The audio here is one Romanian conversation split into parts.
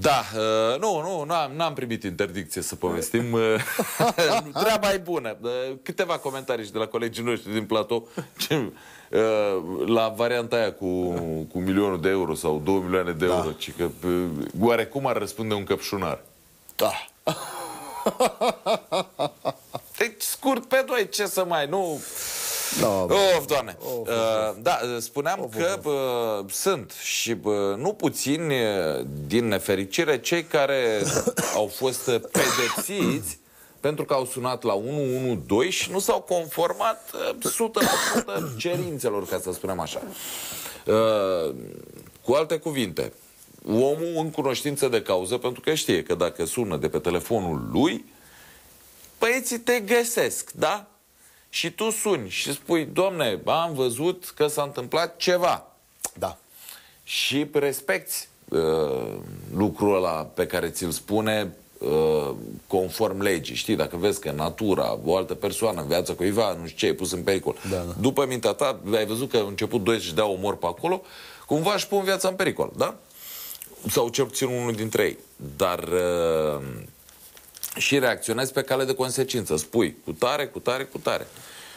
Da, n-am primit interdicție să povestim. Treaba e bună. Câteva comentarii și de la colegii noștri din platou. La varianta aia cu 1.000.000 de euro sau 2 milioane de euro, ci că oarecum ar răspunde un căpșunar. Da. Deci, scurt pe doi, ce să mai, nu... Doamne. Da, spuneam că sunt și nu puțini, din nefericire, cei care au fost pedepsiți pentru că au sunat la 112 și nu s-au conformat 100% cerințelor, ca să spunem așa. Cu alte cuvinte, omul în cunoștință de cauză, pentru că știe că dacă sună de pe telefonul lui, băieții te găsesc, da? Și tu suni și spui, domne, am văzut că s-a întâmplat ceva. Da. Și respecti lucrul ăla pe care ți-l spune conform legii. Știi, dacă vezi că natura, o altă persoană, viața cuiva, nu știu ce, ai pus în pericol. Da. După mintea ta, ai văzut că au început doi să-și dea omor pe acolo, cumva își pun viața în pericol, da? Sau cel puțin unul dintre ei. Dar... și reacționezi pe cale de consecință. Spui, cu tare, cu tare, cu tare.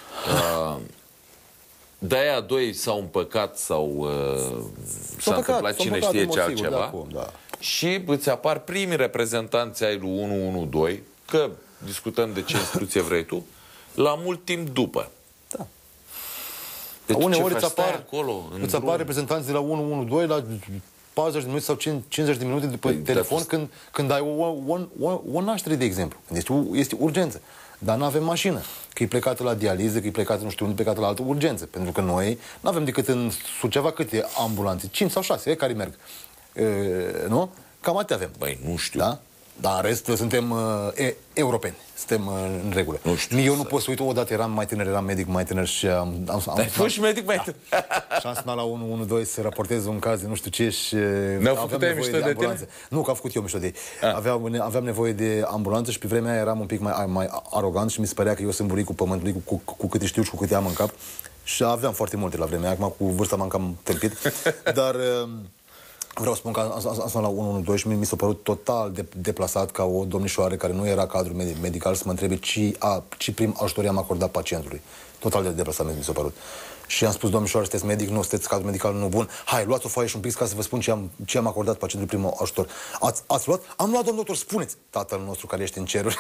De-aia doi s-au împăcat sau s-a întâmplat cine știe ce altceva. Și îți apar primii reprezentanți ai lui 112, că discutăm de ce instituție vrei tu, la mult timp după. Da. Deci uneori îți apar reprezentanții de la 112 la 40 de minute sau 50 de minute după telefon când ai o naștere, de exemplu. Este urgență. Dar nu avem mașină. Că e plecată la dializă, că e plecată nu știu unde, plecată la altă urgență. Pentru că noi nu avem decât în Suceava câte ambulanțe? 5 sau 6 care merg. Nu? Cam atât avem. Băi, nu știu. Da? Dar în rest suntem europeni. Suntem în regulă. Eu nu pot să uit, odată eram mai tânăr, eram medic mai tânăr și ai fost și medic mai tânăr? Și am sunat la 112 să raportez un caz de nu știu ce și n-au făcut ei mișto de tine? Nu, că am făcut eu mișto de ei. Aveam nevoie de ambulanță și pe vremea aia eram un pic mai arogant și mi se părea că eu sunt bunicul pământului cu câte știu și cu câte am în cap. Și aveam foarte multe la vremea aia, acum cu vârsta m-am cam tâmpit. Dar... vreau să spun că am sunat la 112 și mi s-a părut total deplasat ca o domnișoară care nu era cadru medical să mă întrebe ce prim ajutor i-am acordat pacientului. Total de deplasat mi s-a părut. Și am spus, domnișoară, sunteți medic? Nu, sunteți cadru medical? Nu, bun. Hai, luați o foaie și un pic ca să vă spun ce am acordat pacientului prim ajutor. Ați luat? Am luat, domnul doctor, spuneți! Tatăl nostru care ești în ceruri.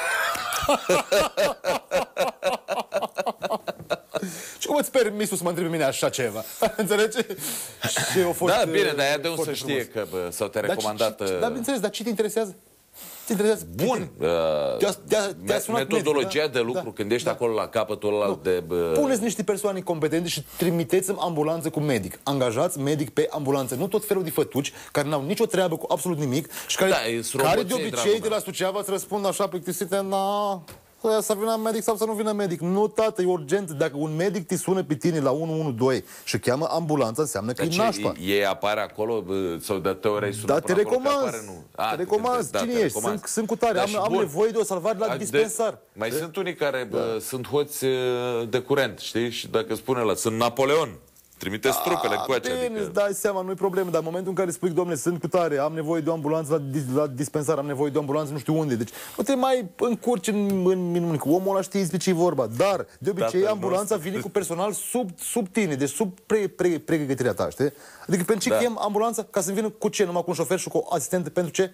Și cum îți permisul să mă întrebi mine așa ceva? Înțelegi? Da, bine, dar ea de unde să știe că s-au te recomandat... Dar, bineînțeles, dar ce te interesează? Bun. Metodologia de lucru, când ești acolo la capătul ăla de... Puneți niște persoane competente și trimiteți-mi ambulanță cu medic. Angajați medic pe ambulanță. Nu tot felul de fătuci care n-au nicio treabă cu absolut nimic și care de obicei de la Suceava îți răspund așa plictisite, să vină medic sau să nu vină medic. Nu, tată, e urgent. Dacă un medic te sună pe tine la 112 și cheamă ambulanța, înseamnă că e nașpa. Ei apare acolo sau de teorie sună da, te recomand. Cine ești? Sunt cu tare. Am nevoie de o salvare la dispensar. Mai sunt unii care sunt hoți de curent, știi? Și dacă spune ăla, sunt Napoleon. Trimiteți trupele cu aceea. Bine, îți dai seama, nu-i problemă, dar în momentul în care spui, domnule, sunt cu tare, am nevoie de o ambulanță la dispensar, am nevoie de o ambulanță nu știu unde, deci nu te mai încurci în minuni, că omul ăla știe despre ce e vorba, dar de obicei ambulanța vine cu personal sub tine, deci sub pregătirea ta, știi? Adică pentru ce chem ambulanța? Ca să vină cu ce? Numai cu un șofer și cu o asistentă, pentru ce?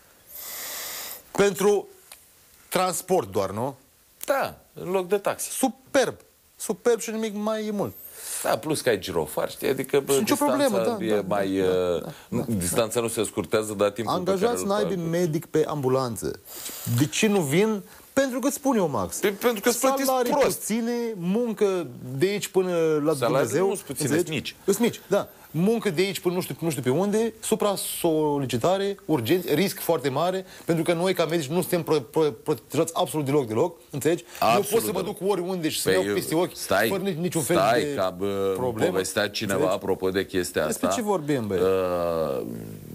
Pentru transport doar, nu? Da, în loc de taxi. Superb și nimic mai mult. Da, plus că ai girofar, știi? Adică distanța nu se scurtează, dar timpul angajați naibii medic pe ambulanță. De ce nu vin? Pentru că spun eu, Max. Pentru că îți plătiți prost. Salarii puține, muncă de aici până la Dumnezeu. Nu sunt puține, sunt mici. Sunt mici, da. Muncă de aici până nu știu pe unde, supra-solicitare, urgent, risc foarte mare, pentru că noi ca medici nu suntem protejați absolut deloc, înțelegi? Nu pot să mă duc oriunde și să iau peste ochi, fără niciun fel de problemă. Povestea cineva, apropo de chestia asta. Despre ce vorbim, băi?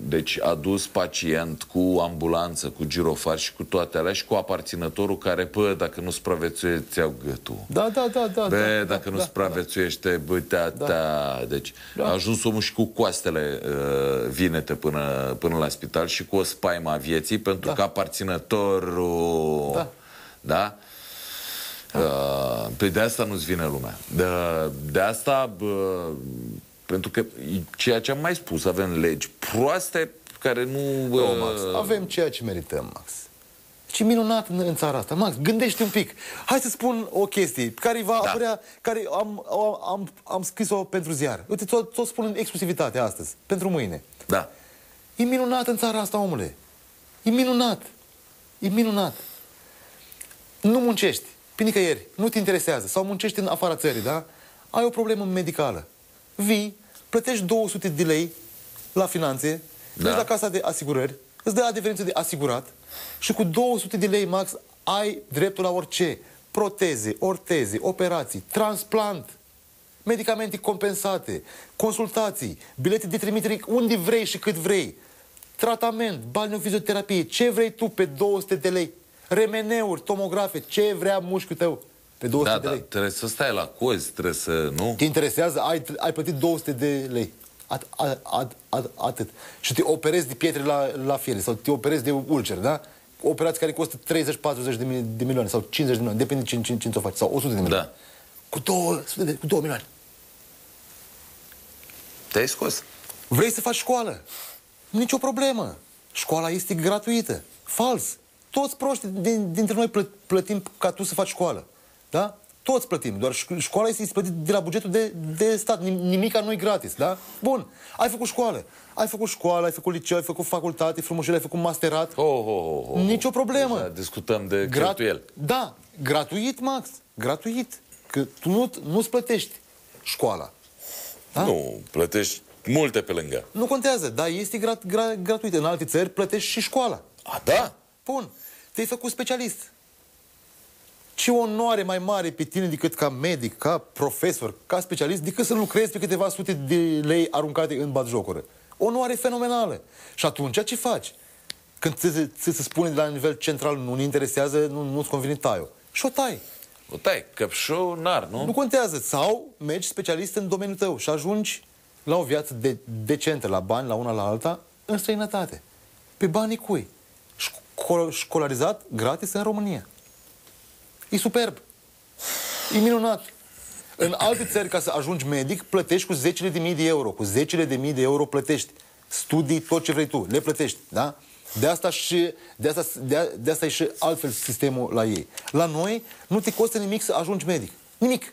deci a dus pacient cu ambulanță, cu girofar și cu toate alea și cu aparținătorul care, bă, dacă nu supraviețuiește, ți-au gâtul. Da. Bă, dacă nu supraviețuiește, bă, Deci a ajuns omul și cu coastele vinete până la spital și cu o spaimă a vieții, pentru că aparținătorul... Da? Pe de asta nu-ți vine lumea. De asta... Pentru că ceea ce am mai spus, avem legi proaste care nu... Max, avem ceea ce merităm, Max. Ce minunat în țara asta. Max, gândește un pic. Hai să spun o chestie care va apărea, care am scris-o pentru ziar. Uite, ți-o spun în exclusivitate astăzi, pentru mâine. Da. E minunat în țara asta, omule. E minunat. E minunat. Nu muncești pe nicăieri, nu te interesează, sau muncești în afara țării, da? Ai o problemă medicală. Vii, plătești 200 de lei la finanțe, mergi la casa de asigurări, îți dă adeverință de asigurat și cu 200 de lei, Max, ai dreptul la orice. Proteze, orteze, operații, transplant, medicamente compensate, consultații, bilete de trimitere unde vrei și cât vrei, tratament, balneofizioterapie, ce vrei tu pe 200 de lei, remeneuri, tomografe, ce vrea mușchiul tău. Pe 200 de lei. Trebuie să stai la cozi, trebuie să... Nu? Te interesează? Ai plătit 200 de lei. Atât. Și te operezi de pietre la fiere sau te operezi de ulcer, da? Operații care costă 30-40 de milioane sau 50 de milioane, depinde cine ți-o faci, sau 100 de milioane. Da. Cu 2 milioane. Te-ai scos. Vrei să faci școală? Nicio problemă. Școala este gratuită. Fals. Toți proștii dintre noi plătim ca tu să faci școală. Da? Toți plătim, doar școala este plătită de la bugetul de stat, nimica nu e gratis, da? Bun, ai făcut școală, ai făcut liceu, ai făcut facultate, frumușel, ai făcut masterat, nicio problemă. Deja discutăm de cheltuieli. Da, gratuit, Max, gratuit, că tu nu-ți plătești școala. Da? Nu, plătești multe pe lângă. Nu contează, dar este gratuit. În alte țări plătești și școala. A, da? Bun, te-ai făcut specialist. Ce onoare mai mare pe tine decât ca medic, ca profesor, ca specialist, decât să lucrezi pe câteva sute de lei aruncate în batjocură. Onoare fenomenală. Și atunci ce faci? Când ți se spune de la nivel central nu ne interesează, nu-ți convine tai-o. Și o tai. O tai, căpșou, nar, nu? Nu contează. Sau mergi specialist în domeniul tău și ajungi la o viață decentă, la bani, la una, la alta, în străinătate. Pe banii cui? Școlarizat gratis în România. E superb. E minunat. În alte țări, ca să ajungi medic, plătești cu zecile de mii de euro. Cu zecile de mii de euro plătești. Studii, tot ce vrei tu. Le plătești. Da? De asta e și altfel sistemul la ei. La noi nu te costă nimic să ajungi medic. Nimic.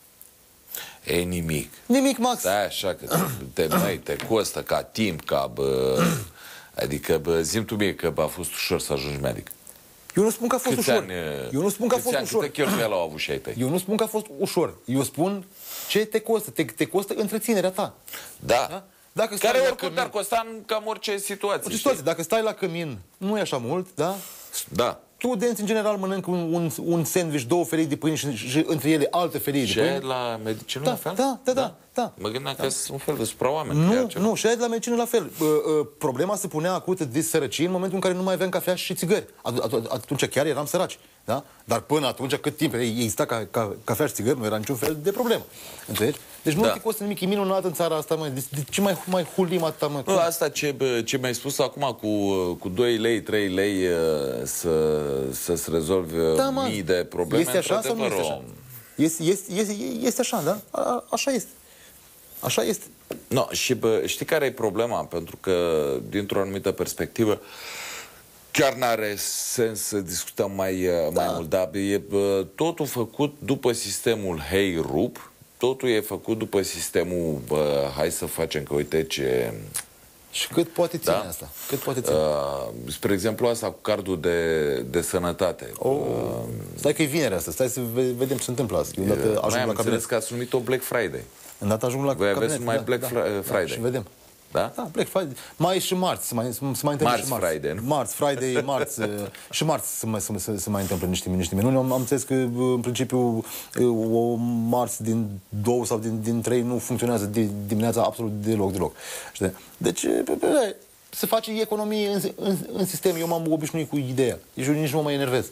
E nimic. Nimic, Max. Stai așa că te costă ca timp, ca... Adică, zi-mi tu mie că a fost ușor să ajungi medic. Eu nu spun că a fost ușor. Eu nu spun că a fost ușor. Câte cheltuieli au avut și ai tăi? Eu nu spun că a fost ușor. Eu spun ce te costă. Te costă întreținerea ta. Da. Dacă care oricum te-ar costa în cam orice situație. Dacă stai la cămin, nu e așa mult, da? Da. Studenți, în general, mănâncă un sandwich, 2 felii de pâine și între ele alte felii de pâine. Și la medicină la fel? Da. Mă gândeam că sunt un fel de supraoameni. Nu, și de la medicină la fel. Problema se punea acută de sărăcie în momentul în care nu mai aveam cafea și țigări. Atunci chiar eram săraci. Da? Dar până atunci, cât timp exista cafea și țigări, nu era niciun fel de problemă. Înțelegi? Deci nu te costă nimic, e minunat în țara asta, mă. De ce mai hulim atâta, mă? Nu, asta ce mi-ai spus acum cu 2 lei, 3 lei să-ți rezolvi mii de probleme. Este așa sau nu este așa? Este așa, da? Așa este. Așa este. No, și știi care e problema? Pentru că, dintr-o anumită perspectivă, chiar n-are sens să discutăm mai mult, dar e totul făcut după sistemul Hey-Rup, totul e făcut după sistemul hai să facem că uite ce... Și cât poate ține asta? Cât poate ține? Spre exemplu asta cu cardul de sănătate. Stai că e vinerea asta, stai să vedem ce se întâmplă asta. Mai am înțeles că ați numit-o Black Friday. Îndată ajung la cabinet. Voi aveți numai Black Friday. Și vedem. Da? Da, Black Friday. Mai e și marți, se mai întâmplă Marți și marți. Friday, nu? Marți, Friday, marți. Și marți se mai întâmplă niște minuni. Am înțeles că, în principiu, o marți din 2 sau din 3 nu funcționează dimineața absolut deloc. Știi? Deci, se face economie în sistem. Eu m-am obișnuit cu ideea. Deci eu nici nu mă mai enervez.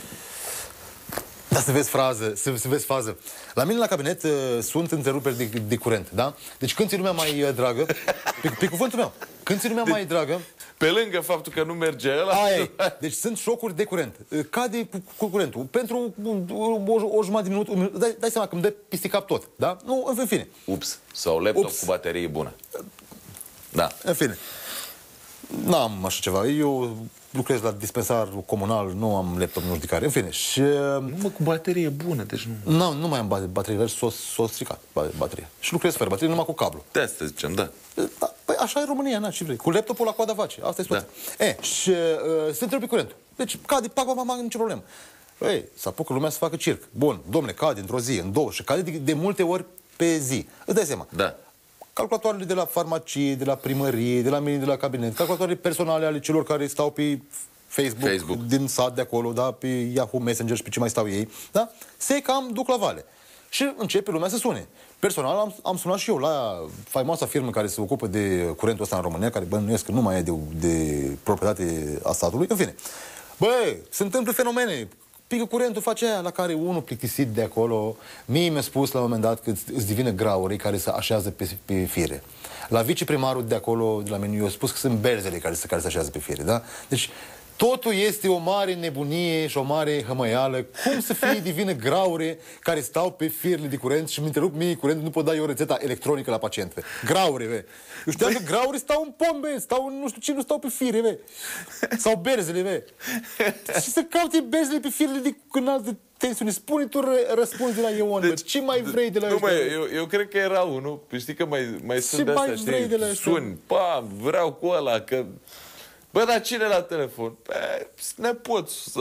Dar să vezi fază. La mine la cabinet sunt întreruperi de curent, da? Deci când ți lumea mai dragă, pe cuvântul meu, când ți lumea mai dragă... Pe lângă faptul că nu merge ăla... Deci sunt șocuri de curent. Cade cu curentul. Pentru o jumătate de minut, dai seama că îmi dă pisticap tot, da? Nu, în fine. Ups. Sau laptop cu baterie bună. Da. În fine. N-am așa ceva. Eu lucrez la dispensar comunal, nu am laptop, nu știu de care. În fine. Și... Nu, cu baterie bună, deci nu... Nu mai am baterie verzi, s-o stricat bateria. Și lucrez fără baterie, numai cu cablu. De asta zicem, da. Păi așa e România, na, ce vrei. Cu laptopul la coada vaci. Asta e tot. Și se întrerupe curentul. Deci cade, nicio problemă. Ei, să apucă lumea să facă circ. Bun, domnule, cade într-o zi, în două și cade de multe ori pe zi. Îți dai seama. Da. Calculatoarele de la farmacie, de la primărie, de la mine, de la cabinet, calculatoarele personale ale celor care stau pe Facebook. Din sat de acolo, da, pe Yahoo Messenger și pe ce mai stau ei, da? Se cam duc la vale. Și începe lumea să sune. Personal am sunat și eu la faimoasa firmă care se ocupă de curentul ăsta în România, care bănuiesc că nu mai e de proprietate a statului. În fine. Băi, se întâmplă fenomene. Pică curentul, face aia la care unul plictisit de acolo. Mie mi-a spus la un moment dat că îți divină graurii care se așează pe fire. La viceprimarul de acolo, de la meniu, eu a spus că sunt berzele care se așează pe fire, da? Deci totul este o mare nebunie și o mare hămăială. Cum să fie divină graure care stau pe firele de curent și îmi întrerup mie curent, nu pot da eu rețeta electronică la pacient. Graure, ve. Eu știam că graure stau în pombe, stau în nu știu ce, nu stau pe fire, ve. Sau berzele, ve. Și să caute berzele pe firele de înaltă tensiune. Spune tu răspunzi de la Ion, deci, ce mai vrei de la ăștia? Eu cred că era unul, știi că mai sunt de astea, vrei de la ăștia? Suni, vreau cu ăla, că... Bă, dar cine la telefon? Nepoț.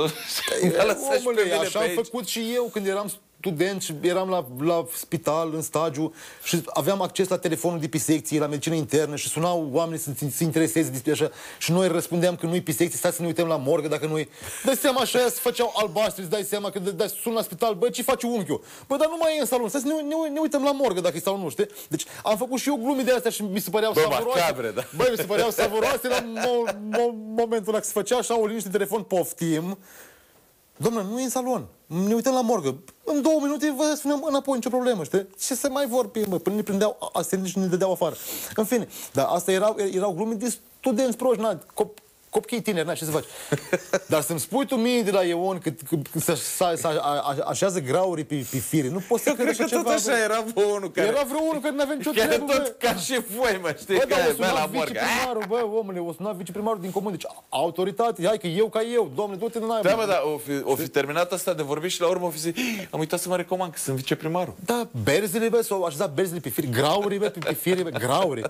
Omule, așa am făcut și eu când eram student și eram la spital, în stagiu și aveam acces la telefonul de pisecție, la medicină internă și sunau oamenii să se intereseze despre așa și noi răspundeam că nu-i pisecție, stai să ne uităm la morgă dacă nu-i... Dai seama așa, se făceau albastri, îți dai seama că sun la spital, bă, ce face unchiul? Bă, dar nu mai e în salon, stai să ne uităm la morgă dacă e sau nu, știi? Deci am făcut și eu glume de astea și mi se păreau savuroase. Macabre, da. Bă, mi se păreau savuroase la momentul ăla că se făcea așa o liniște de telefon, poftim. Dom'le, nu e în salon. Ne uităm la morgă. În 2 minute vă spunem înapoi, nicio problemă, știi? Ce să mai vorbi, mă? Până ne prindeau asistente și ne dădeau afară. În fine, dar asta erau glume de studenți proști, copchii tineri, ce să faci? Dar să-mi spui tu mie de la Ion că se așează graurii pe fire, nu poți să crezi așa ceva. Tot așa era unul care... Era vreo unul care nu avea nicio treabă, tot ca și voi, mă, știi, care avea la morgă. Bă, omule, o suna viceprimarul din comun, deci autoritate, hai că eu ca eu, domnule, du-te în aia. Da, mă, da, o fi terminat asta de vorbit și la urmă o fi zis, am uitat să mă recomand că sunt viceprimarul. Da, berzele, bă, s-au așezat berzele pe fire, graurii, bă, pe fire, bă, graurii.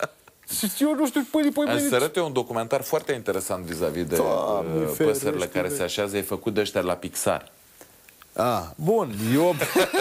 Eu nu știu, să arăt eu un documentar foarte interesant vis-a-vis de păsările care se așează, e făcut de ăștia la Pixar. Bun, eu...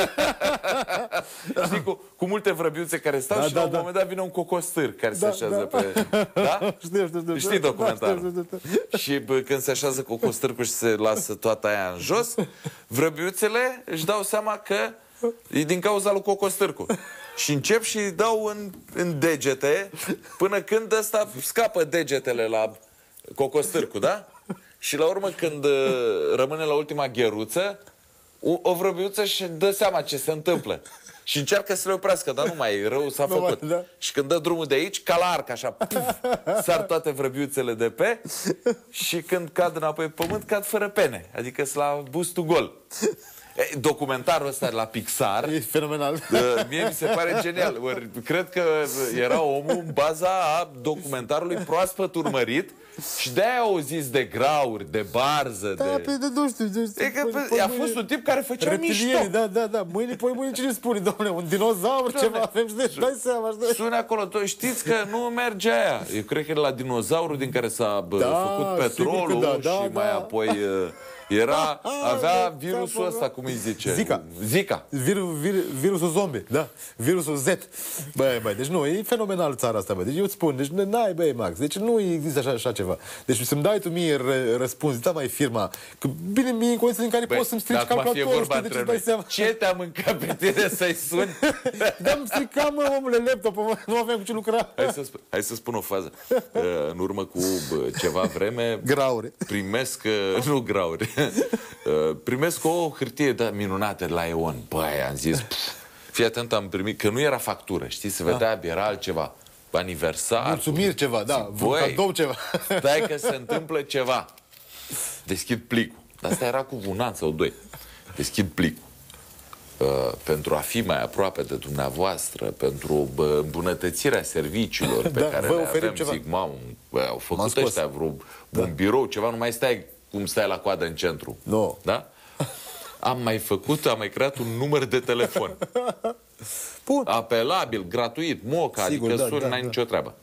Știi, cu multe vrăbiuțe care stau și la un moment dat vine un cocostâr care se așează pe... Da? Știu. Știi documentarul? Și când se așează cocostârcul și se lasă toată aia în jos, vrăbiuțele își dau seama că e din cauza lui cocostârcul. Și încep și îi dau în degete până când ăsta scapă degetele la cocostârcu, da? Și la urmă când rămâne la ultima gheruță, o vrăbiuță și dă seama ce se întâmplă. Și încearcă să le oprească, dar nu mai e, rău s-a făcut. Da. Și când dă drumul de aici, ca la arc, așa, puf, sar toate vrăbiuțele de pe și când cad înapoi pe pământ, cad fără pene. Adică sunt la bustul gol. Documentarul ăsta la Pixar e fenomenal. Mie mi se pare genial. Cred că era omul în baza a documentarului proaspăt urmărit și de-aia au zis de grauri, de barză. Da, nu știu. A fost un tip care făcea mișto. Da. Mâine cine spune, domnule, un dinozaur, ceva avem și dai seama. Sună acolo, știți că nu merge aia. Eu cred că e la dinozaurul din care s-a făcut petrolul și mai apoi avea virusul ăsta, cum îi zice? Zika. Virusul zombie, da. Virusul Z. Băi, deci nu, e fenomenal țara asta, băi. Deci eu îți spun, deci n-ai, băi, Max. Deci nu există așa ceva. Deci să-mi dai tu mie răspuns, da, mai firma. Că bine, mie în condiții în care poți să-mi strici calculatorul, știi, deci îți dai seama. Ce te-a mâncat pe tine să-i suni? Dar îmi stricam, mă, omule, laptopul, nu aveam cu ce lucra. Hai să spun o fază. În urmă cu ceva vreme... Graure. Nu graure. Primesc o hârtie minunată la EON. Băi, am zis, fii atent, am primit, că nu era factură, știi, se vedea, era altceva. Aniversar. Mulțumiri ceva, da, cadou ceva. Stai că se întâmplă ceva. Deschid plicul. Asta era cu un an sau doi. Deschid plicul. Pentru a fi mai aproape de dumneavoastră, pentru îmbunătățirea serviciilor pe care le avem, ceva. Zic, mamă, au făcut ăștia un birou, ceva, nu mai stai cum stai la coadă în centru. No. Da? Am mai creat un număr de telefon. Bun. Apelabil, gratuit, moca, sigur, adică suni, n-ai nicio treabă.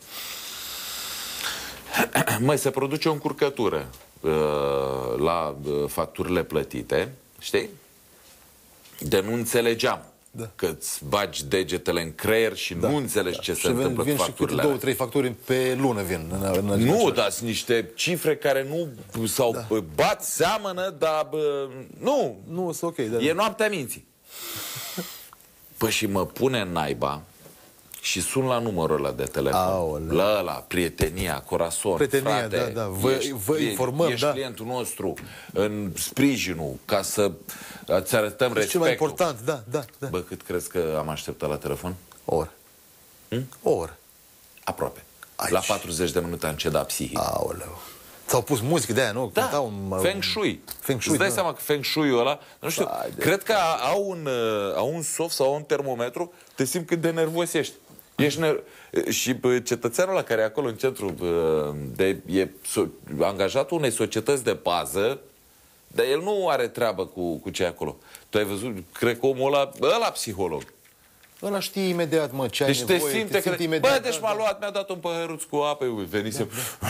Măi, se produce o încurcătură la facturile plătite, știi? De nu înțelegeam. Că îți bagi degetele în creier și nu înțelegi ce se întâmplă cu facturile alea. Vin și 2-3 facturi pe lună vin. Nu, dar sunt niște cifre care nu sau bat, seamănă, dar nu. Nu, sunt ok. E noaptea minții. Păi și mă pune în naiba și sun la numărul ăla de telefon. La ăla, prietenia, corazon, prietenia, frate, vă informăm, ești clientul nostru în sprijinul ca să îți arătăm respectul. Cel mai important, da. Bă, cât crezi că am așteptat la telefon? O oră. O oră. Aproape. Aici. La 40 de minute am cedat psihic. Aoleu. S-au pus muzică de aia, nu? Da, Feng Shui. Îți dai seama că Feng Shui-ul ăla, nu știu, cred că au un soft sau un termometru, te simți cât de nervos ești. Și cetățeanul ăla care e acolo în centru e angajatul unei societăți de pază, dar el nu are treabă cu ce e acolo. Tu ai văzut, cred că omul ăla psiholog. Ăla știe imediat, mă, ce ai nevoie, te simte imediat. Bă, deci m-a luat, mi-a dat un păhăruț cu apă, venisem.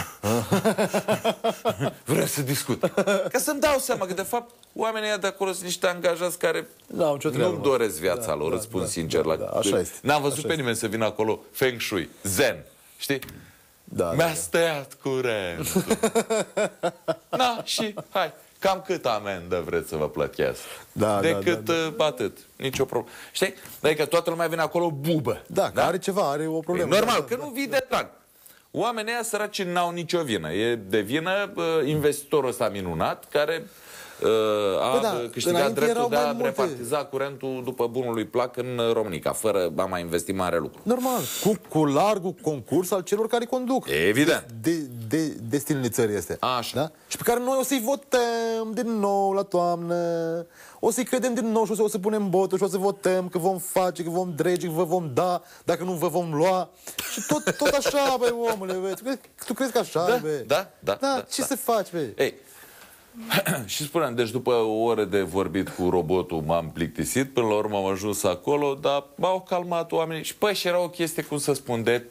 Vreau să discut. Ca să-mi dau seama că, de fapt, oamenii ăia de acolo sunt niște angajați care nu-mi doresc viața lor, îți spun sincer. Așa este. N-am văzut pe nimeni să vină acolo Feng Shui, zen, știi? Mi-a stăiat curentul. Na, și hai. Cam cât amendă vreți să vă plătesc? Decât atât. Nicio problemă. Știi? Adică toată lumea vine acolo bubă. Da, are ceva, are o problemă. E normal, că nu vii de drag. Oamenii ăia săraci n-au nicio vină. E de vină investitorul ăsta minunat care a câștigat dreptul de a repartiza curentul după bunul lui plac în România, fără a mai investi mare lucru. Normal, cu largul concurs al celor care conduc. Evident. Destinul țării este. Așa. Da? Și pe care noi o să-i votăm din nou la toamnă. O să-i credem din nou și o să punem botul și o să votăm că vom face, că vom drege, că vă vom da, dacă nu vă vom lua. Și tot așa, băi, omule, băi. Tu crezi că așa, băi? Da. Ce să faci, băi? Ei, și spuneam, deci după o oră de vorbit cu robotul m-am plictisit, până la urmă am ajuns acolo, dar m-au calmat oamenii și păi și era o chestie, cum să spun, de...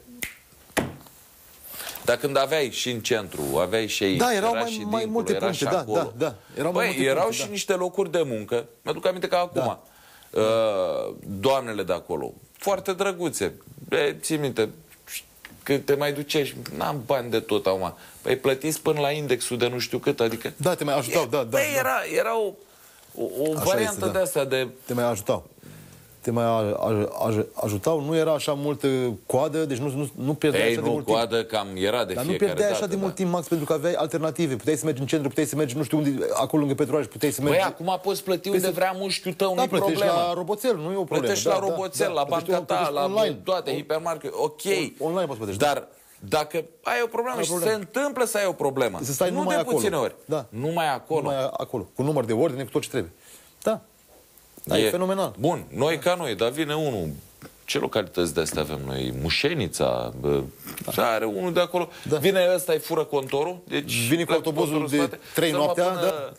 Dar când aveai și în centru, aveai și aici, erau era și mai multe puncte, da. Erau și niște locuri de muncă, mi-aduc aminte că acum, doamnele de acolo, foarte drăguțe, ții minte, că te mai ducești, n-am bani de tot acum. Păi plătiți până la indexul de nu știu cât, adică... Da, te mai ajutau, Era o variantă de asta de... Te mai ajutau. Te mai ajutau, nu era așa multă coadă, deci nu pierdeai așa de mult timp. Coadă cam era de fiecare dată. Dar nu pierdeai așa de mult timp, Max, pentru că aveai alternative. Puteai să mergi în centru, puteai să mergi nu știu unde, acolo lângă Petroaj, puteai să mergi... Băi, acum poți plăti unde vrea mușchiul tău, nu-i problemă. Plătești la roboțel, nu e o problemă. Plătești la roboțel, la banca ta, la toate, hipermarket, ok. Online poți plătești. Dar dacă ai o problemă și se întâmplă să ai o problemă, să stai nu de puține ori, numai acolo. Numai acolo, cu număr de ordine, cu tot ce trebuie. Da. E fenomenal. Bun, noi ca noi, dar vine unul. Ce localități de astea avem noi? Mușenița, are unul de acolo. Vine ăsta, îi fură contorul. Deci vine cu autobuzul de 3 noaptea,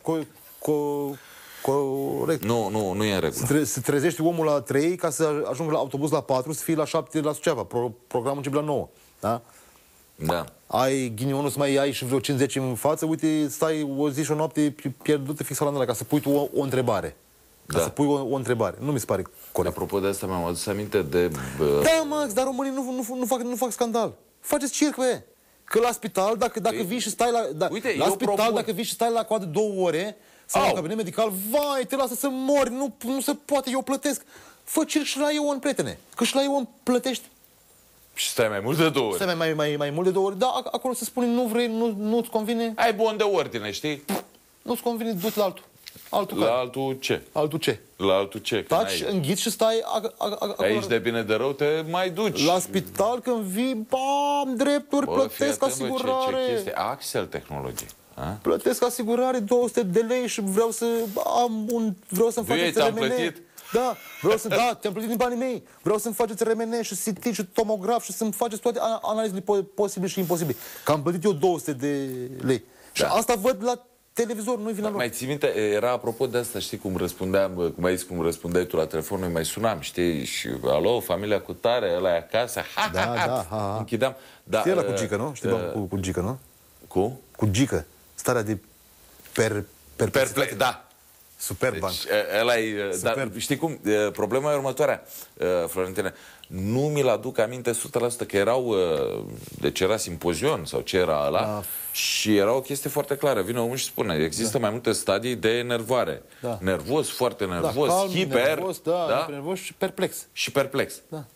corect. Nu e în regulă. Se trezește omul la 3 ca să ajungă la autobuz la 4, să fie la 7 la Suceava. Programul începe la 9. Da? Da. Ai ghinionul să mai ai și vreo 50 în față, uite, stai o zi și o noapte pierdută fix la ca să pui tu o întrebare. Ca să pui o întrebare. Nu mi se pare corect. Apropo de asta, mi-am adus aminte de... Da, Max, dar românii nu fac scandal. Faceți circ, bă. Că la spital, dacă vii și stai la... Uite, la spital, dacă vii și stai la coadă 2 ore, sau la cabinet medical, vai, te lasă să mori, nu se poate, eu plătesc. Fă circ și la Ion, prietene. Că și la Ion plătești. Și stai mai mult de 2 ori. Stai mai mult de 2 ori. Da, acolo se spune, nu vrei, nu-ți convine. Ai bun de ordine, știi? Nu-ți convine, du-te la altul. La altul ce? Altul ce? La altul ce? Taci, înghiți și stai acolo. Aici de bine de rău te mai duci. La spital când vii, bam, drepturi, plătesc asigurare. Ce chestie? Axel Tehnologii. Plătesc asigurare 200 de lei și vreau să-mi faceți RMN. Da, te-am plătit din banii mei. Vreau să-mi faceți RMN și CT și tomograf și să-mi faceți toate analizele posibile și imposibile. Că am plătit eu 200 de lei. Și asta văd la televizor, nu-i vina lor. Mai ții minte, era apropo de asta, știi, cum răspundeai tu la telefon, noi mai sunam, știi, și alo, familia cu tare, ăla e acasă, închideam. Știi ăla cu Gică, nu? Știi cu Gică, nu? Cu? Cu Gică. Starea de perplex, da. Superb. Deci, dar știi cum? Problema e următoarea, Florentine. Nu mi-l aduc aminte 100% că erau, deci era simpozion sau ce era ăla, și era o chestie foarte clară. Vine omul și spune, există mai multe stadii de enervare. Nervos, foarte nervos, calm, hiper, nervos și perplex. Și perplex.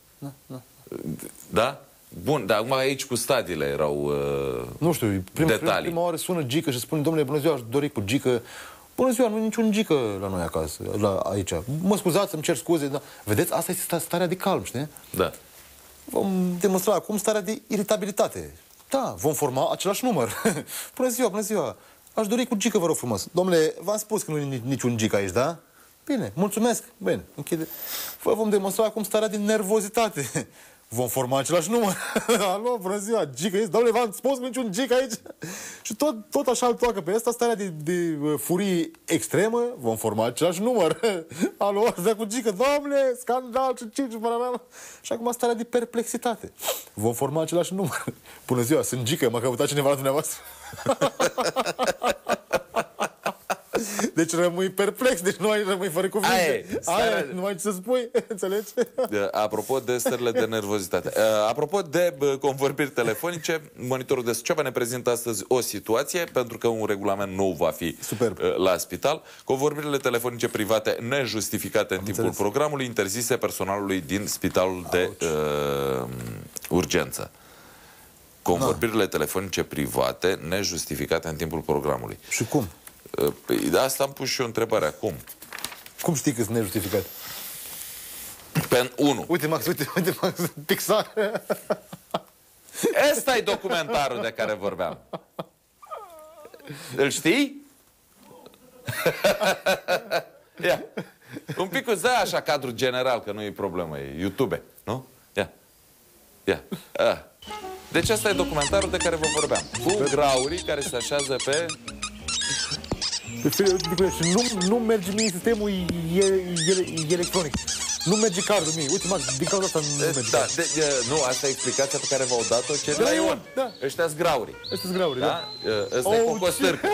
Da? Bun, dar acum aici cu stadiile erau nu știu, prima oară sună Gică și spune, domnule, bună ziua, aș dori cu Gică. Bună ziua, nu e niciun Gică la noi acasă, aici. Mă scuzați, îmi cer scuze, dar... Vedeți, asta este starea de calm, știi? Da. Vom demonstra acum starea de iritabilitate. Da, vom forma același număr. Bună ziua, aș dori cu Gică, vă rog frumos. Domnule, v-am spus că nu e niciun Gică aici, da? Bine, mulțumesc. Bine, închide. Vă vom demonstra acum starea de nervozitate. Vom forma același număr. Alo, bună ziua, Gică ești? Doamne, v-am spus că niciun Gică aici. Și tot așa îl toacă pe ăsta, starea de furie extremă, vom forma același număr. Alo, asta cu Gică, Doamne, scandal și circ și pararam. Și acum starea de perplexitate. Vom forma același număr. Bună ziua, sunt Gică, m-a căutat cineva la dumneavoastră. Deci rămâi perplex, deci nu ai rămâi fără cuvinte. Nu ai ce să spui, înțelegi? Apropo de stările de nervozitate. Apropo de convorbiri telefonice, Monitorul de Suceava ne prezintă astăzi o situație, pentru că un regulament nou va fi la spital. Convorbirile telefonice private nejustificate în timpul programului, interzise personalului din spitalul de urgență. Convorbirile telefonice private nejustificate în timpul programului. Și cum? De asta am pus și eu întrebarea. Cum? Cum știi că sunt nejustificat? Pen 1. Uite, Max, Pixar. Ăsta e documentarul de care vorbeam. Îl știi? Ia. Un pic îți dă așa cadru general, că nu e problemă, e YouTube, nu? Ia. Deci ăsta e documentarul de care vă vorbeam. Cu graurii care se așează pe... Și nu merge mie sistemul electronic. Nu merge cardul mie. Uite, Max, din cauza asta nu merge. Da, nu, asta e explicația pe care v-au dat-o cei de la Ion. Ăștia-s graurii. Ăștia-s graurii, da. Ăsta e Cocostârcu.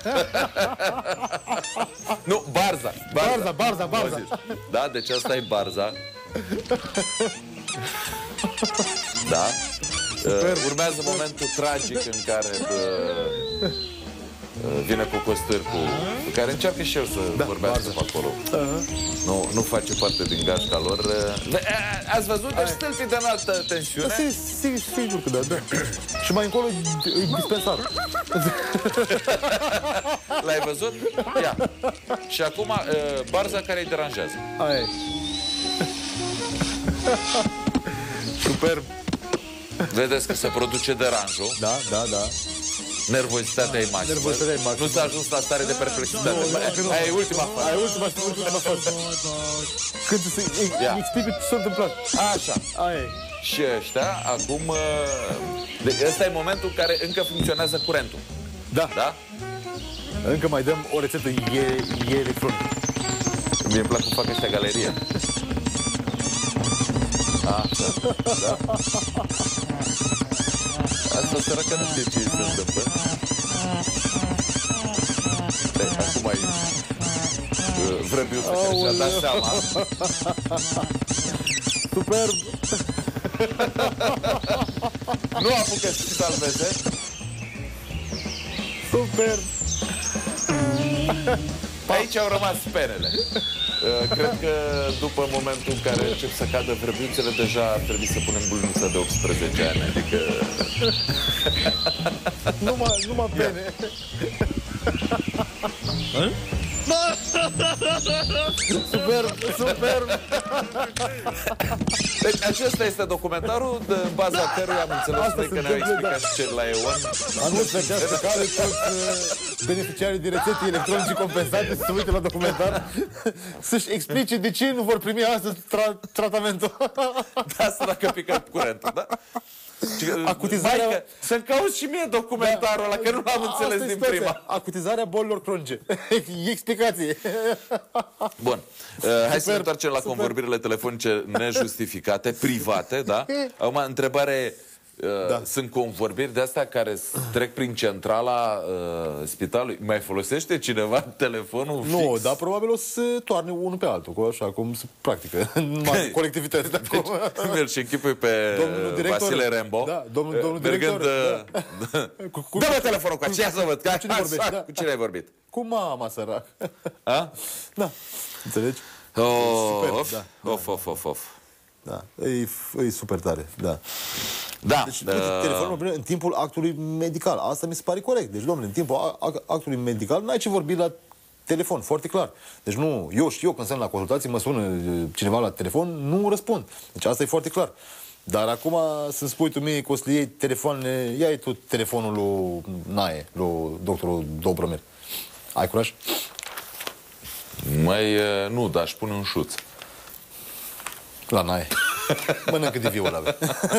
Nu, Barza. Da, deci asta e Barza. Da. Urmează momentul tragic în care vine Cocostârcu, care încearcă și el să vorbească pe acolo. Nu face parte din gașca lor. Ați văzut? Deci stâlpii de înaltă tensiune. Sigur că da. Și mai încolo e dispensar. L-ai văzut? Ia. Și acum Barza care îi deranjează. Aia. Superb. Vedeți că se produce deranjul. Da. Nervozitatea e maximă. Nu s-a ajuns la stare de perplexitate. Aia e ultima fază. Când îi explică ce s-a întâmplat. Așa. Și ăștia, acum... Ăsta e momentul în care încă funcționează curentul. Da? Încă mai dăm o rețetă electronică. Mie-mi plac cum fac ăștia galerie. Așa. Da. Asta săracă nu știe ce îi se întâmplă. Acum aici vrăbiuță care și-a dat seama. Superb! Nu apucă să salveze. Super! Aici au rămas penele. Cred că după momentul în care încep să cadă vrăbiuțele, deja ar trebui să punem bulnița de 18 ani. Adică... numai pene. Superb, superb! Deci acesta este documentarul în baza căruia am înțeles că ne-au explicat și cel la EON. Anul pe această cale toți beneficiarii de rețete electronice compensate să se uite la documentar să-și explice de ce nu vor primi astăzi tratamentul. Da, asta dacă pică curentul, da? Acutizarea... Maică, să-mi cauți și mie documentarul ăla, că nu l-am înțeles din prima. Acutizarea bolilor cronice. Explicație. Bun. Hai să ne întoarcem la convorbirile telefonice nejustificate, private, da? Acum, întrebare... Sunt convorbiri de astea care trec prin centrala spitalului. Mai folosește cineva telefonul fix? Nu, dar probabil o să se toarne unul pe altul, așa cum se practică în mare colectivitate. Deci, merg și închipui pe Vasile Rembo. Da, domnul director. Dă-mă telefonul cu aceea să văd. Cu cine ai vorbit? Cu mama, sărac. Da, înțelegi? Of. Da, e super tare, da. Da. Deci, telefonul în timpul actului medical. Asta mi se pare corect. Deci, domnule, în timpul actului medical n-ai ce vorbi la telefon, foarte clar. Deci nu, eu când sunt la consultații, mă sună cineva la telefon, nu răspund. Deci asta e foarte clar. Dar acum să-mi spui tu mie că o să iei telefoanele, ia-i tu telefonul lui Nae, lui doctorul Dobromir. Ai curaj? Nu, dar aș pune un șuț. La Nae. Mănâncă de viul ăla.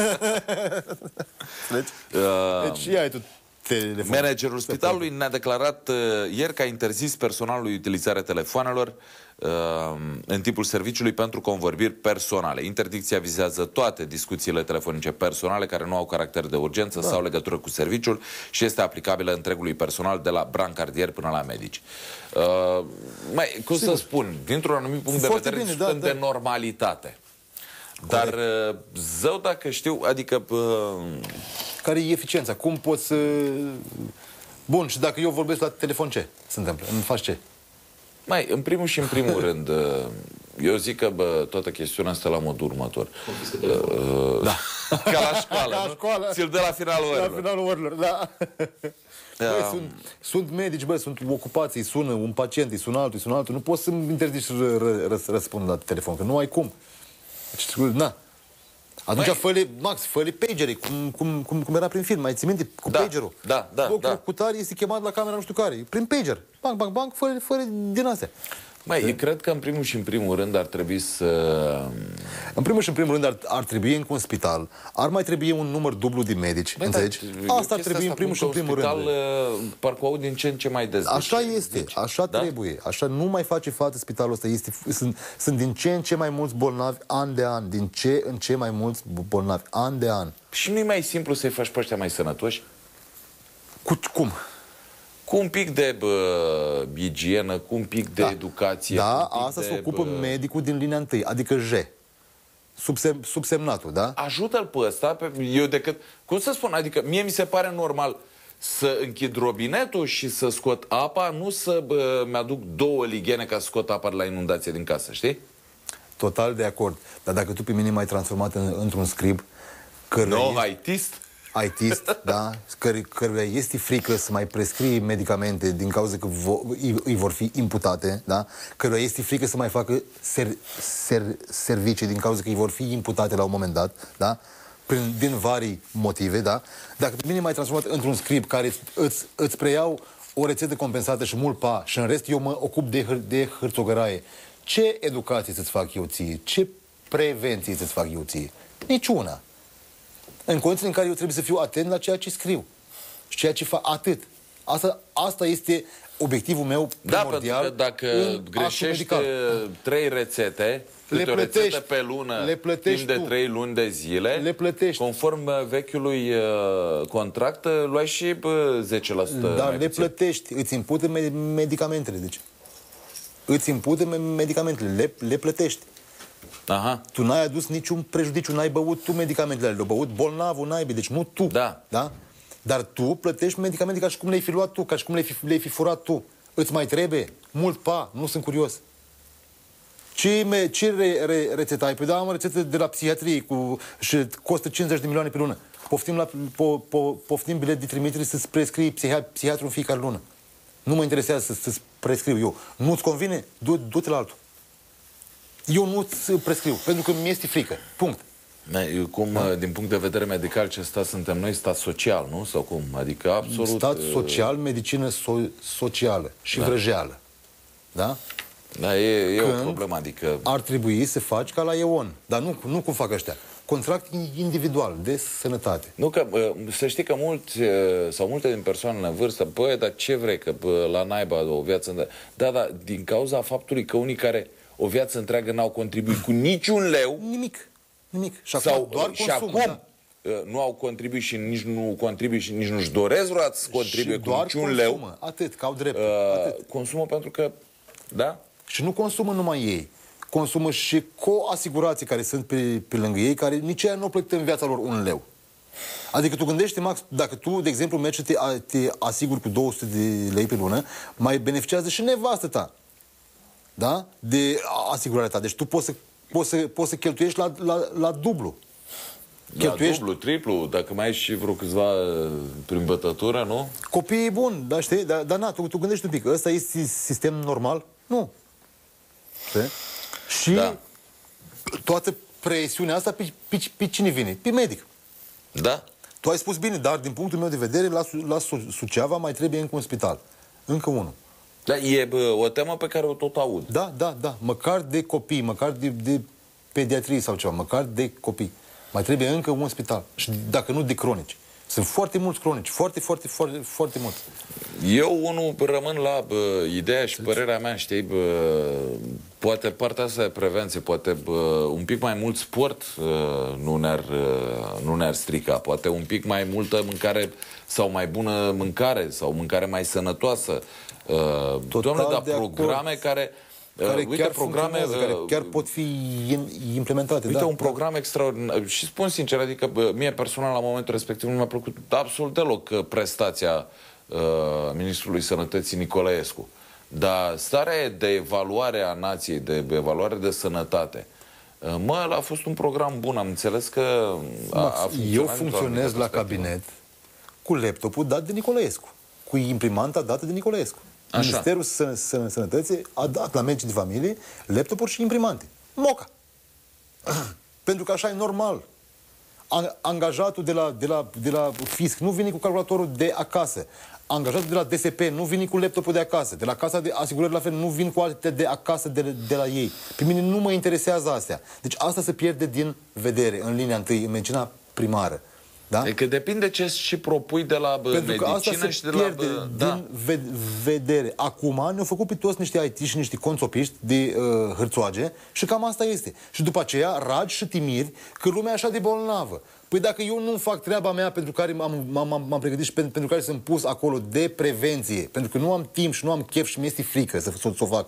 Deci ia-i tu telefon. Managerul spitalului ne-a declarat ieri că a interzis personalului utilizarea telefoanelor în timpul serviciului pentru convorbiri personale. Interdicția vizează toate discuțiile telefonice personale care nu au caracter de urgență sau legătură cu serviciul și este aplicabilă întregului personal de la brancardier până la medici. Cum să spun, dintr-un anumit punct de vedere, discutăm de normalitate. Dar zău dacă știu, adică... Care e eficiența? Cum poți să... Bun, și dacă eu vorbesc la telefon, ce se întâmplă? Îmi faci ce? În primul și în primul rând, eu zic că toată chestiunea asta la modul următor. Da. Ca la școală, la școală. Ți-l dă la finalul orilor. La finalul orilor, da. Băi, sunt medici, băi, sunt ocupați, îi sună un pacient, îi sună altul, nu poți să-mi interzici să răspund la telefon, că nu ai cum. Na. Atunci fă-le pageri, cum era prin film, mai ții minte? Cu pagerul. Da. Cu tare este chemat la camera nu știu care. Prin pager. Bang, fă-le din astea. Eu cred că în primul și în primul rând ar trebui să... În primul și în primul rând ar trebui încă un spital. Ar mai trebui un număr dublu de medici, înțelegi? Asta ar trebui în primul și în primul rând. Parcă aud din ce în ce mai des. Așa este, așa trebuie. Așa nu mai face față spitalul ăsta. Sunt din ce în ce mai mulți bolnavi an de an. Din ce în ce mai mulți bolnavi an de an. Și nu e mai simplu să-i faci pe ăștia mai sănătoși? Cum? Cu un pic de igienă, cu un pic de educație. Da, asta se ocupă medicul din linia întâi, adică J. Subsemnatul, da? Ajută-l pe ăsta, eu decât... Cum să spun? Adică mie mi se pare normal să închid robinetul și să scot apa, nu să mi-aduc 2 lighene ca să scot apa de la inundație din casă, știi? Total de acord. Dar dacă tu pe mine m-ai transformat într-un scrib... ITist? ITist, da, căruia este frică să mai prescrie medicamente din cauza că îi vor fi imputate, da, căruia este frică să mai facă servicii din cauza că îi vor fi imputate la un moment dat, da, din vari motive, da. Dacă pe mine m-ai transformat într-un scrib care îți preiau o rețetă compensată și mult pa și în rest eu mă ocup de hârțogăraie, ce educație să-ți fac eu ție? Ce prevenție să-ți fac eu ție? Niciuna. În condițiile în care eu trebuie să fiu atent la ceea ce scriu și ceea ce fac, atât. Asta este obiectivul meu primordial. Da, pentru că dacă greșești 3 rețete, câte o rețetă pe lună, timp de 3 luni de zile, le plătești. Conform vechiului contract, luai și 10% Dar le plătești, îți impută medicamentele, deci. Îți impută medicamentele, le plătești. Aha. Tu n-ai adus niciun prejudiciu, n-ai băut tu medicamentele, le-ai băut bolnavul naibii, deci nu tu. Da. Da? Dar tu plătești medicamente ca și cum le-ai fi luat tu, ca și cum le-ai fi furat tu. Îți mai trebuie? Mult nu sunt curios. Ce rețetă ai? Păi da, am rețetă de la psihiatrie și costă 50 de milioane pe lună. Poftim bilet de trimitere să-ți prescrii psihiatru în fiecare lună. Nu mă interesează să-ți prescriu eu. Nu-ți convine? Du-te la altul. Eu nu-ți prescriu, pentru că mi-este frică. Punct. Cum, din punct de vedere medical, ce stat suntem noi? Stat social, nu? Sau cum? Adică absolut... Stat social, medicină socială și vrăjeală. Da? Da, e o problemă, adică... Ar trebui să faci ca la EON. Dar nu cum fac ăștia. Contract individual de sănătate. Nu, că să știi că multe din persoanele în vârstă, băi, dar ce vrei, că la naiba o viață... Da, din cauza faptului că unii care o viață întreagă n-au contribuit cu niciun leu... Nimic. Și acum, doar consum, nu au contribuit și nici nu contribuie și nici nu-și doresc vreodată să contribuie cu niciun leu. Atât, că au dreptul. Consumă pentru că... Da? Și nu consumă numai ei. Consumă și coasigurații care sunt pe lângă ei, care nici aia nu au plătit în viața lor un leu. Adică tu gândește, Max, dacă tu, de exemplu, mergi și te asiguri cu 200 de lei pe lună, mai beneficiază și nevastă ta, da? De asigurarea ta. Deci tu poți să cheltuiești la dublu. La dublu, triplu, dacă mai ai și vreo câțiva prin bătătură, nu? Copiii buni, da, știi? Dar na, tu gândești un pic, ăsta este sistem normal? Nu. Știi? Și toată presiunea asta pe cine vine? Pe medic. Da. Tu ai spus bine, dar din punctul meu de vedere, la Suceava mai trebuie încă un spital. Încă unul. Da, e o temă pe care o tot aud. Da. Măcar de copii, măcar de pediatrie sau ceva, măcar de copii. Mai trebuie încă un spital. Și dacă nu de cronici. Sunt foarte mulți cronici. Foarte mulți. Eu, unul, rămân la ideea și părerea mea, știi, poate partea asta de prevenție, poate un pic mai mult sport nu ne-ar strica. Poate un pic mai multă mâncare sau mai bună mâncare sau mâncare mai sănătoasă. Doamne, dar programe care uite, programe care chiar pot fi implementate. Uite, un program extraordinar. Și spun sincer, adică mie personal la momentul respectiv nu mi-a plăcut absolut deloc prestația Ministrului Sănătății Nicolaescu. Dar starea de evaluare a nației, de evaluare de sănătate, a fost un program bun. Am înțeles că eu funcționez la cabinet cu laptopul dat de Nicolaescu, cu imprimanta dată de Nicolaescu. Așa. Ministerul Sănătății a dat la medicii de familie laptopuri și imprimante. Moca! Pentru că așa e normal. Angajatul de la fisc nu vine cu calculatorul de acasă. Angajatul de la DSP nu vine cu laptopul de acasă. De la casa de asigurări la fel nu vin cu alte de acasă de la ei. Pe mine nu mă interesează astea. Deci asta se pierde din vedere în linia întâi, în medicina primară. Da? Că depinde ce și propui de la medicină și de la... din vedere. Acum ne-au făcut pe toți niște IT și niște conțopiști de hârțoage și cam asta este. Și după aceea ragi și timiri că lumea e așa de bolnavă. Păi dacă eu nu fac treaba mea pentru care m-am pregătit și pentru care sunt pus acolo de prevenție, pentru că nu am timp și nu am chef și mi-este frică să o fac,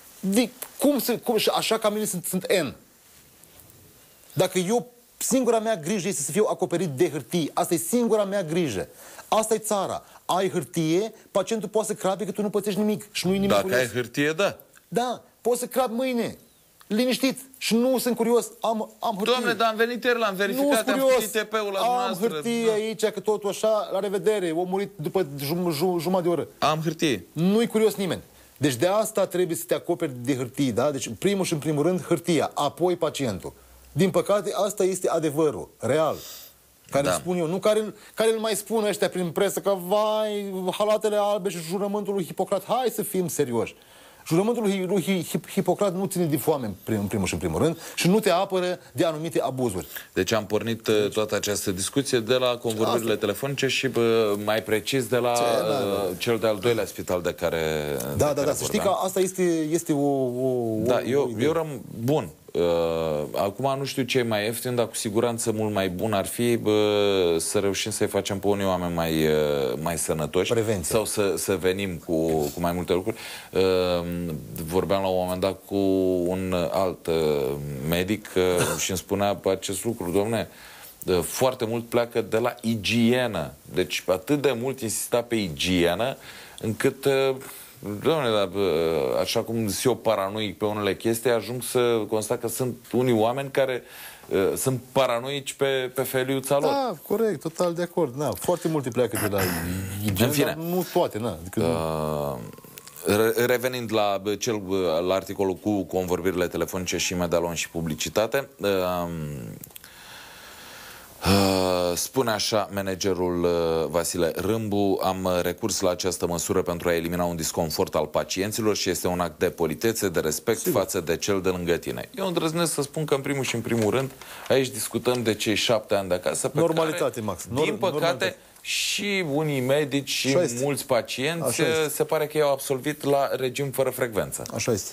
așa ca mine sunt N. Dacă eu singura mea grijă este să fiu acoperit de hârtie. Asta e singura mea grijă. Asta e țara. Ai hârtie, pacientul poate să crape că tu nu pățești nimic. Și nu-i nimic. Dacă ai hârtie, da. Da, poți să crap mâine. Liniștit. Și nu sunt curios. Am hârtie. Doamne, dar am venit ieri, l-am verificat, am făcut ITP-ul la dumneavoastră. Am hârtie aici, că totul așa, la revedere. O murit după jumătate de oră. Am hârtie. Nu-i curios nimeni. Deci de asta trebuie să te acoperi de hârtie, da? Deci primul și în primul rând hârtia, apoi pacientul. Din păcate, asta este adevărul, real. Care îl spun eu, nu care îl mai spun ăștia prin presă că, vai, halatele albe și jurământul lui Hipocrat. Hai să fim serioși. Jurământul lui Hipocrat nu ține de foame în primul și în primul rând și nu te apără de anumite abuzuri. Deci am pornit toată această discuție de la convorbirile telefonice și mai precis de la cel de-al doilea spital de care... Da, să știi că asta este o Da, eu bun. Acum nu știu ce e mai ieftin, dar cu siguranță mult mai bun ar fi să reușim să-i facem pe unii oameni mai sănătoși. Prevenție. Sau să venim cu mai multe lucruri. Vorbeam la un moment dat cu un alt medic și îmi spunea acest lucru, domne, foarte mult pleacă de la igienă. Deci atât de mult insista pe igienă încât... Doamne, dar așa cum sunt eu paranoic pe unele chestii, ajung să constat că sunt unii oameni care sunt paranoici pe feliuța lor. Da, corect, total de acord. Na, foarte multe pleacă de la igienă, dar nu toate. Na. Revenind la articolul cu convorbirile telefonice și imediat luăm și publicitate, spune așa managerul Vasile Râmbu: am recurs la această măsură pentru a elimina un disconfort al pacienților și este un act de politețe, de respect față de cel de lângă tine. Eu îndrăznesc să spun că în primul și în primul rând aici discutăm de cei 7 ani de acasă pe normalitate, care, Max. Din păcate, și unii medici și mulți pacienți se pare că i-au absolvit la regim fără frecvență. Așa este.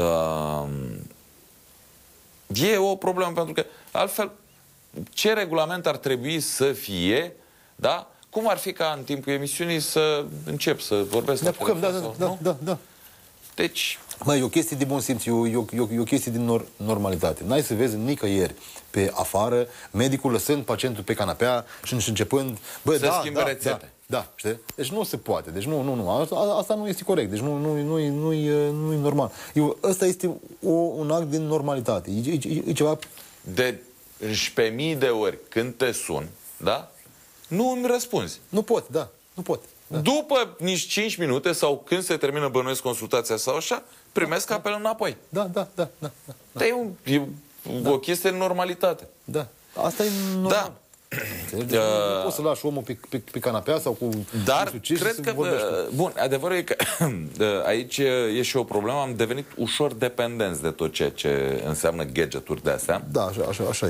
E o problemă pentru că altfel ce regulament ar trebui să fie, da? Cum ar fi ca în timpul emisiunii să încep să vorbesc? Ne apucăm, da. Deci... Măi, e o chestie de bun simț, e o chestie din normalitate. N-ai să vezi nicăieri pe afară medicul lăsând pacientul pe canapea și începând... Bă, să schimbe rețete. Da, știi? Deci nu se poate. Deci nu. Asta nu este corect. Deci nu e normal. Ăsta este un act din normalitate. E ceva... De 11.000 de ori când te sun, da? Nu îmi răspunzi. Nu pot. Da. După nici 5 minute sau când se termină, bănuiesc, consultația sau așa, primesc apel înapoi. Da. E o chestie de normalitate. Da. Asta e normal. Da. Nu poți să lași omul pe canapea sau cu... Dar cred că... Bun, adevărul e că aici e și o problemă. Am devenit ușor dependenți de tot ceea ce înseamnă gadgeturi de astea. Da, așa este.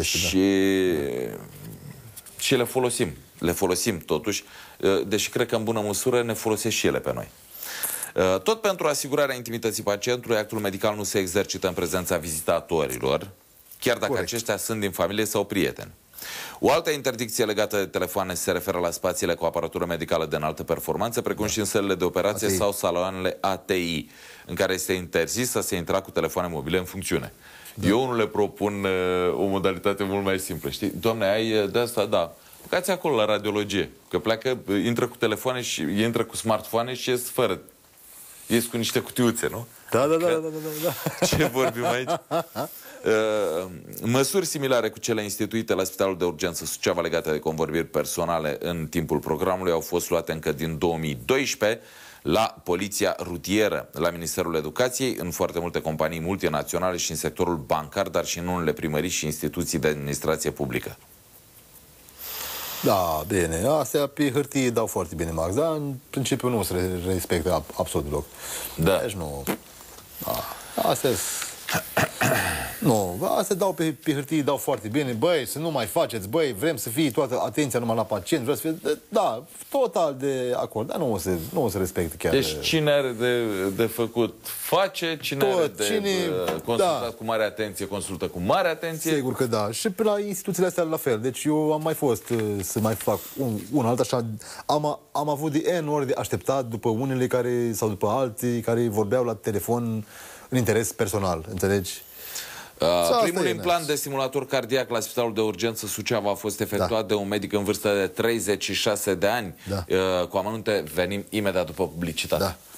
Și le folosim. Le folosim totuși, deși cred că în bună măsură ne folosesc și ele pe noi. Tot pentru asigurarea intimității pacientului, actul medical nu se exercită în prezența vizitatorilor, chiar dacă aceștia sunt din familie sau prieteni. O altă interdicție legată de telefoane se referă la spațiile cu aparatură medicală de înaltă performanță, precum și în sălile de operație sau saloanele ATI, în care este interzis să se intra cu telefoane mobile în funcțiune. Eu nu le propun o modalitate mult mai simplă, știi? Doamne, ai de asta, da. Plecați acolo la radiologie, că pleacă, intră cu telefoane și intră cu smartphone și ies fără. Ies cu niște cutiuțe, nu? Da. Ce vorbim aici? Măsuri similare cu cele instituite la Spitalul de Urgență Suceava legate de convorbiri personale în timpul programului au fost luate încă din 2012 la Poliția Rutieră, la Ministerul Educației, în foarte multe companii multinaționale și în sectorul bancar, dar și în unele primării și instituții de administrație publică. Da, bine. Astea pe hârtie dau foarte bine, Max, dar în principiu nu se respectă absolut deloc. Da. Deci nu... Astea... Nu, astea dau pe hârtie, dau foarte bine. Băi, să nu mai faceți, băi, vrem să fie toată atenția numai la pacient, vreau să fie... Da, total de acord, dar nu o să respecte chiar... Deci cine are de făcut face, cine are de consultat cu mare atenție, consultă cu mare atenție. Sigur că da. Și pe la instituțiile astea la fel. Deci eu am mai fost să mai fac un alt așa... Am avut de N ori de așteptat după unele care, sau după alții care vorbeau la telefon în interes personal, înțelegi? Primul implant de stimulator cardiac la Spitalul de Urgență Suceava a fost efectuat de un medic în vârstă de 36 de ani. Cu amănunte venim imediat după publicitate.